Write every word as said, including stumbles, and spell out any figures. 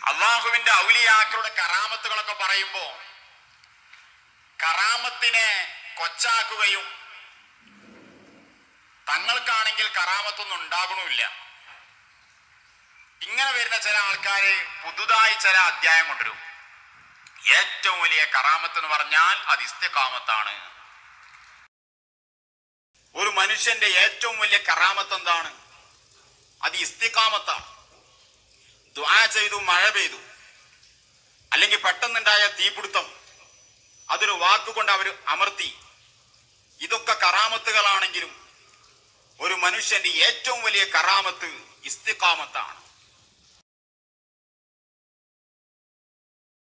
അള്ളാഹുവിന്റെ ഔലിയാക്കളുടെ കറാമത്തുകളൊക്കെ പറയുമ്പോ കറാമത്തിനെ കൊച്ചാക്കുകയും തങ്ങൾക്കാണെങ്കിൽ കറാമത്തൊന്നും ഉണ്ടാകണമില്ല. ഇങ്ങനെ വരുന്ന ചില ആൾക്കാര് പുതുതായി ചില അധ്യായം കൊണ്ടുവരും. ഏറ്റവും വലിയ കറാമത്ത് എന്ന് പറഞ്ഞാൽ അത് ഇസ്തിഖാമത്താണ്. ഒരു മനുഷ്യന്റെ ഏറ്റവും വലിയ കറാമത്ത് എന്താണ്? അത് ഇസ്തിഖാമത്താണ്. ദുആ ചെയ്തു, മഴ പെയ്തു, അല്ലെങ്കിൽ പെട്ടെന്നുണ്ടായ തീപിടുത്തം, അതൊരു വാക്കുകൊണ്ട് അവർ അമർത്തി. ഇതൊക്കെ കറാമത്തുകളാണെങ്കിലും ഒരു മനുഷ്യന്റെ ഏറ്റവും വലിയ കറാമത്ത് ഇസ്തിഖാമത്താണ്.